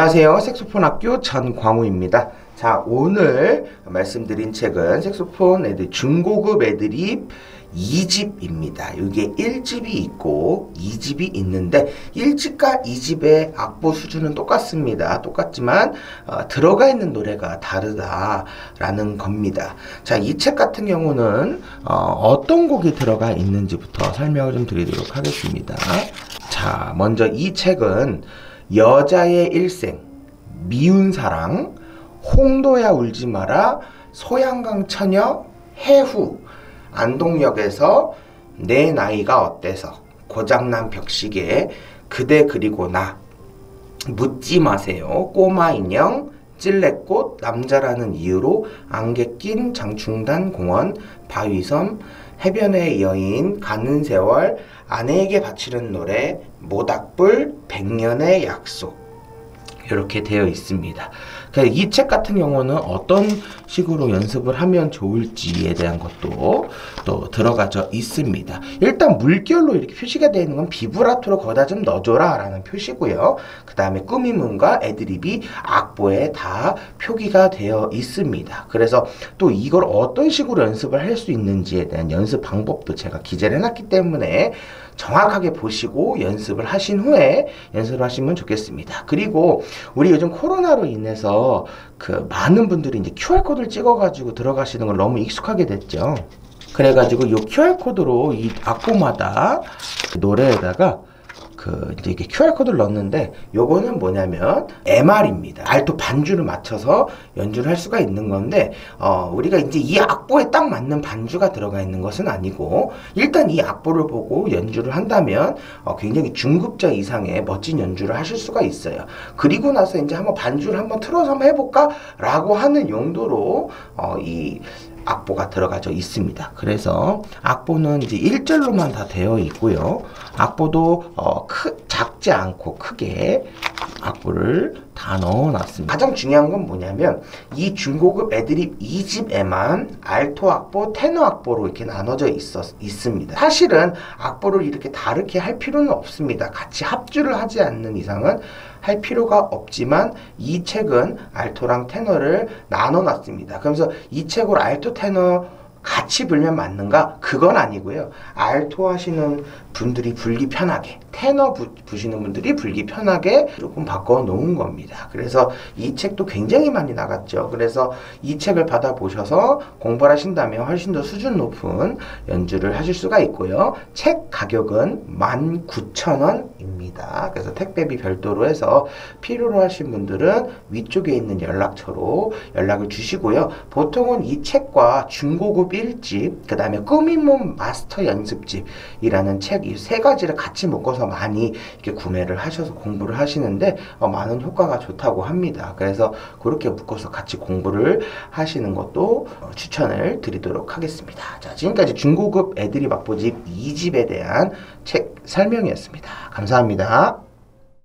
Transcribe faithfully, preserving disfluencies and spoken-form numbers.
안녕하세요. 색소폰 학교 전광우입니다. 자, 오늘 말씀드린 책은 색소폰 애들 중고급 애드립 이 집입니다. 이게 일 집이 있고 이 집이 있는데 일 집과 이 집의 악보 수준은 똑같습니다. 똑같지만 어, 들어가 있는 노래가 다르다라는 겁니다. 자, 이 책 같은 경우는 어, 어떤 곡이 들어가 있는지부터 설명을 좀 드리도록 하겠습니다. 자, 먼저 이 책은 여자의 일생, 미운 사랑, 홍도야 울지 마라, 소양강 처녀, 해후, 안동역에서 내 나이가 어때서, 고장난 벽시계, 그대 그리고 나, 묻지 마세요, 꼬마 인형, 찔레꽃, 남자라는 이유로, 안개 낀 장충단 공원, 바위섬, 해변의 여인, 가는 세월, 아내에게 바치는 노래, 모닥불, 백년의 약속, 이렇게 되어 있습니다. 이 책 같은 경우는 어떤 식으로 연습을 하면 좋을지에 대한 것도 또 들어가져 있습니다. 일단 물결로 이렇게 표시가 되어 있는 건 비브라토로 거기다 좀 넣어줘라 라는 표시고요. 그 다음에 꾸밈음과 애드립이 악보에 다 표기가 되어 있습니다. 그래서 또 이걸 어떤 식으로 연습을 할 수 있는지에 대한 연습 방법도 제가 기재를 해놨기 때문에 정확하게 보시고 연습을 하신 후에 연습을 하시면 좋겠습니다. 그리고 우리 요즘 코로나로 인해서 그 많은 분들이 이제 큐알코드를 찍어가지고 들어가시는 걸 너무 익숙하게 됐죠. 그래가지고 이 큐알코드로 이 악보마다 노래에다가 그 이제 이게 큐알코드를 넣었는데 요거는 뭐냐면 엠알입니다. 알토 반주를 맞춰서 연주를 할 수가 있는 건데 어 우리가 이제 이 악보에 딱 맞는 반주가 들어가 있는 것은 아니고 일단 이 악보를 보고 연주를 한다면 어 굉장히 중급자 이상의 멋진 연주를 하실 수가 있어요. 그리고 나서 이제 한번 반주를 한번 틀어서 한번 해볼까? 라고 하는 용도로 어 이 악보가 들어가져 있습니다. 그래서 악보는 이제 일 절로만 다 되어 있고요. 악보도 어, 크, 작지 않고 크게 악보를 다 넣어놨습니다. 가장 중요한 건 뭐냐면 이 중고급 애드립 이 집에만 알토 악보, 테너 악보로 이렇게 나눠져 있었, 있습니다. 사실은 악보를 이렇게 다르게 할 필요는 없습니다. 같이 합주를 하지 않는 이상은 할 필요가 없지만 이 책은 알토랑 테너를 나눠놨습니다. 그래서 이 책으로 알토, 테너 같이 불면 맞는가? 그건 아니고요. 알토 하시는 분들이 불기 편하게, 테너 부, 부시는 분들이 불기 편하게 조금 바꿔 놓은 겁니다. 그래서 이 책도 굉장히 많이 나갔죠. 그래서 이 책을 받아보셔서 공부를 하신다면 훨씬 더 수준 높은 연주를 하실 수가 있고요. 책 가격은 만 구천 원입니다. 그래서 택배비 별도로 해서 필요로 하신 분들은 위쪽에 있는 연락처로 연락을 주시고요. 보통은 이 책과 중고급 일 집, 그 다음에 꾸밈몸 마스터 연습집이라는 책 이 세 가지를 같이 묶어서 많이 이렇게 구매를 하셔서 공부를 하시는데 어, 많은 효과가 좋다고 합니다. 그래서 그렇게 묶어서 같이 공부를 하시는 것도 어, 추천을 드리도록 하겠습니다. 자, 지금까지 중고급 애드립 악보집 이 집에 대한 책 설명이었습니다. 감사합니다.